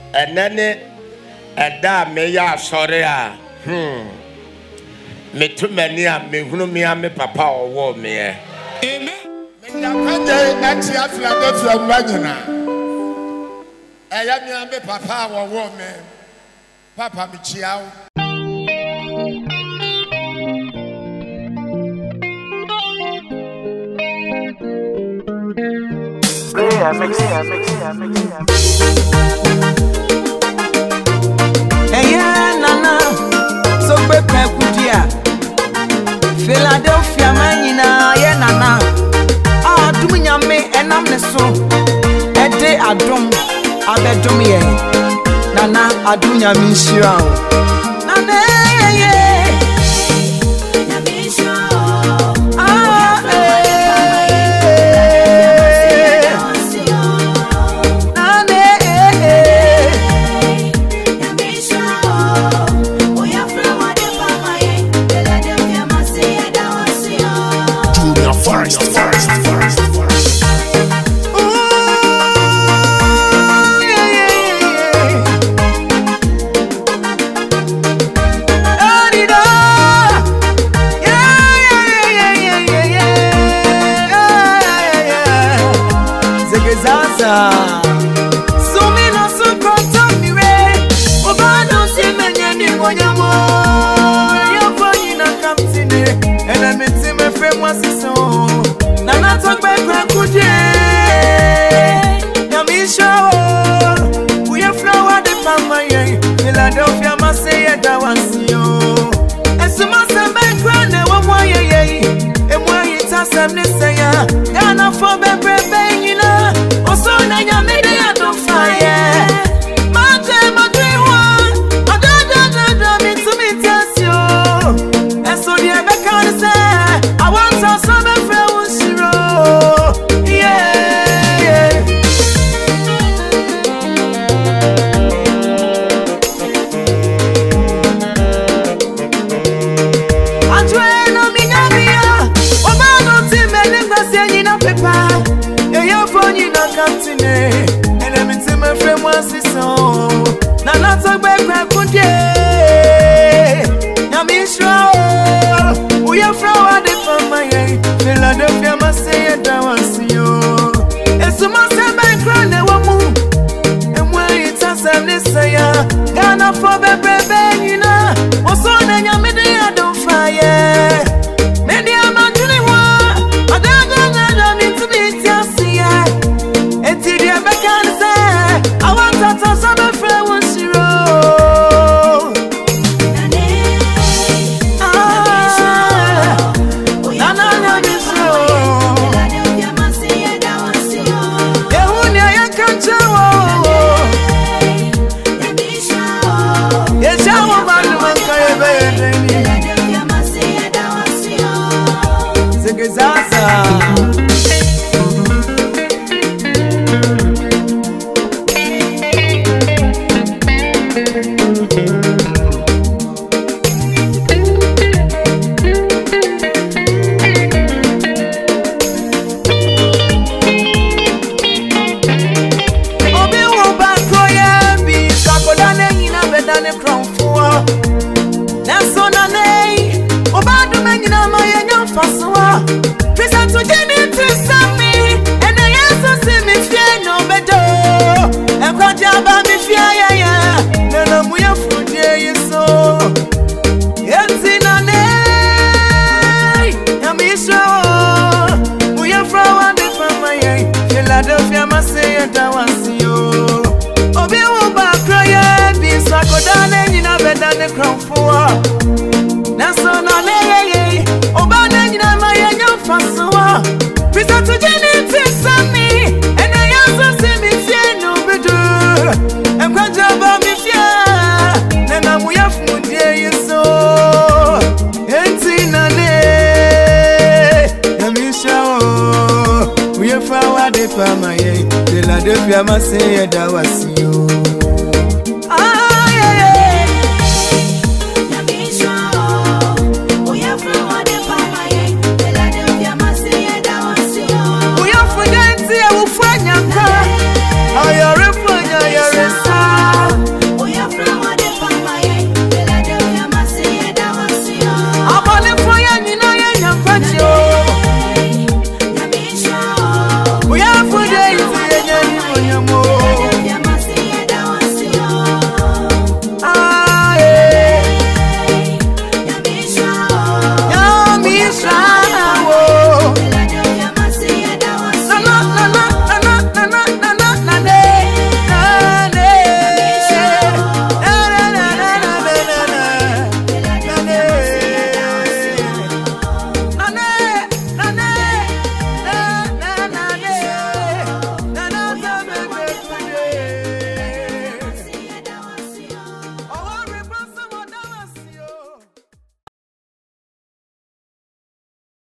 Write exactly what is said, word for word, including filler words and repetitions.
enene eda me ya sori a hmm me to mani a me hunu me a me papa owo me e amen me ya kwaje ati afla de fla nwanyina eya me a me papa owo me papa me chiao yeah, mix it, yeah, mix it, yeah, mix it, yeah. Hey, yeah, nana, so Togbe Kwaku Kyei, Philadelphia, manina, yeah, nana. Ah, do me nyame, and I'm the so. A day I drum, I bet do me, nana, I do nyame shirao. Nana, yeah. So me no so conto mi we Obado si menye ni wonyamo Yo fonyi na kamtine Ena meti me fre mwa siso Nana Togbe Kwaku Kyei Yamisho Uye flower de pama ye Philadelphia maseye dawasiyo Esuma sembe krane wamwa ye ye Emwa yita semne seya Yana fobe brebe yina Oso na nyamede ya do fire Mate madriwa Adada dada mitu mitasyo Eso die bekane se I want to some fre unshiro Yeah Adwe no minyamia Obano time ningwase nyina pepa Captain, and I'm in my friend was his song. Nana Togbe Kwaku Kyei, Yamisho, we are from the family. Philadelphia must say a dawasio. And so much have been crying, and when it's a seven say, Ghana for the baby, you know, what's on and your media don't fire. Many are not doing what I don't need to be just here. I want to tell some friend once you roll. Ah, Nana, Nana, so. Yeah, when I can tell. Yes, I want to make a baby. Zaza. Philadelphia must say a dawasio. Obi Uba Kroye be Sakodane in a bed and the crown for Nason on a Obana in a Maya Fasoa. Present to Jenny to Sammy, and I also see me fear no better. And Quajaba me fear, then I'm we have food here you so. And Tinane, Yamisha. We are from the family. Philadelphia must say a dawasio.